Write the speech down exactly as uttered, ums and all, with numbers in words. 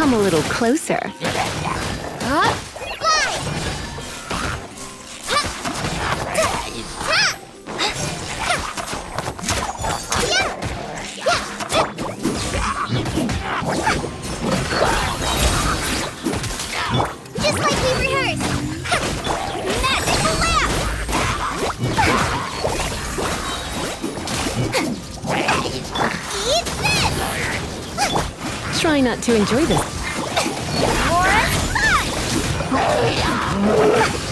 come a little closer. Huh? Fly! Just like we rehearsed! Magical lamp! Eat this! Try not to enjoy this. More fun!